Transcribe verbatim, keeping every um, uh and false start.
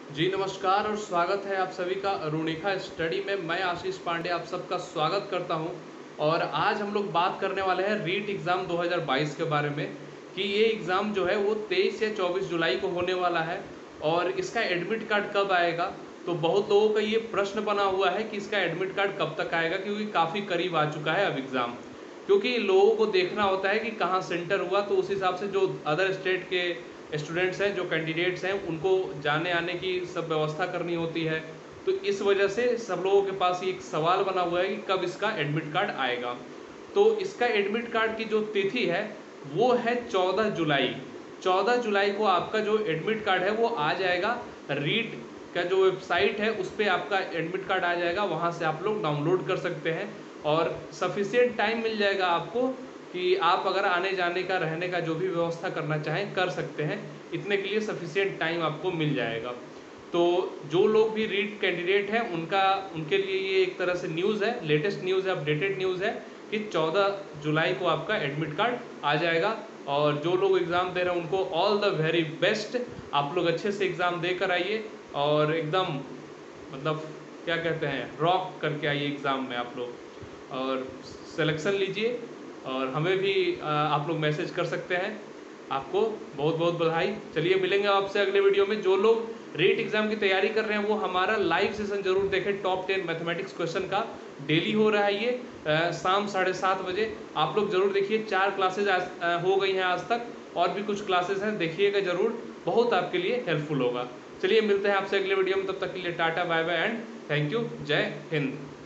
जी नमस्कार और स्वागत है आप सभी का अरुणिका स्टडी में। मैं आशीष पांडे आप सबका स्वागत करता हूं। और आज हम लोग बात करने वाले हैं रीट एग्ज़ाम दो हज़ार बाईस के बारे में कि ये एग्ज़ाम जो है वो तेईस या चौबीस जुलाई को होने वाला है और इसका एडमिट कार्ड कब आएगा। तो बहुत लोगों का ये प्रश्न बना हुआ है कि इसका एडमिट कार्ड कब तक आएगा, क्योंकि काफ़ी करीब आ चुका है अब एग्ज़ाम। क्योंकि लोगों को देखना होता है कि कहाँ सेंटर हुआ, तो उस हिसाब से जो अदर स्टेट के स्टूडेंट्स हैं, जो कैंडिडेट्स हैं, उनको जाने आने की सब व्यवस्था करनी होती है। तो इस वजह से सब लोगों के पास ये एक सवाल बना हुआ है कि कब इसका एडमिट कार्ड आएगा। तो इसका एडमिट कार्ड की जो तिथि है वो है चौदह जुलाई। चौदह जुलाई को आपका जो एडमिट कार्ड है वो आ जाएगा। रीट का जो वेबसाइट है उस पर आपका एडमिट कार्ड आ जाएगा, वहाँ से आप लोग डाउनलोड कर सकते हैं और सफिशिएंट टाइम मिल जाएगा आपको कि आप अगर आने जाने का, रहने का जो भी व्यवस्था करना चाहें कर सकते हैं। इतने के लिए सफिशिएंट टाइम आपको मिल जाएगा। तो जो लोग भी रीट कैंडिडेट हैं उनका उनके लिए ये एक तरह से न्यूज़ है, लेटेस्ट न्यूज़ है, अपडेटेड न्यूज़ है कि चौदह जुलाई को आपका एडमिट कार्ड आ जाएगा। और जो लोग एग्ज़ाम दे रहे हैं उनको ऑल द वेरी बेस्ट। आप लोग अच्छे से एग्ज़ाम दे कर आइए और एकदम मतलब क्या कहते हैं, रॉक करके आइए एग्ज़ाम में आप लोग और सिलेक्शन लीजिए। और हमें भी आप लोग मैसेज कर सकते हैं। आपको बहुत बहुत बधाई। चलिए मिलेंगे आपसे अगले वीडियो में। जो लोग रीट एग्जाम की तैयारी कर रहे हैं वो हमारा लाइव सेशन जरूर देखें। टॉप टेन मैथमेटिक्स क्वेश्चन का डेली हो रहा है ये आ, शाम साढ़े सात बजे। आप लोग जरूर देखिए। चार क्लासेज आज हो गई हैं आज तक, और भी कुछ क्लासेज हैं, देखिएगा जरूर, बहुत आपके लिए हेल्पफुल होगा। चलिए मिलते हैं आपसे अगले वीडियो में। तब तक के लिए tata bye bye and thank you. जय हिंद।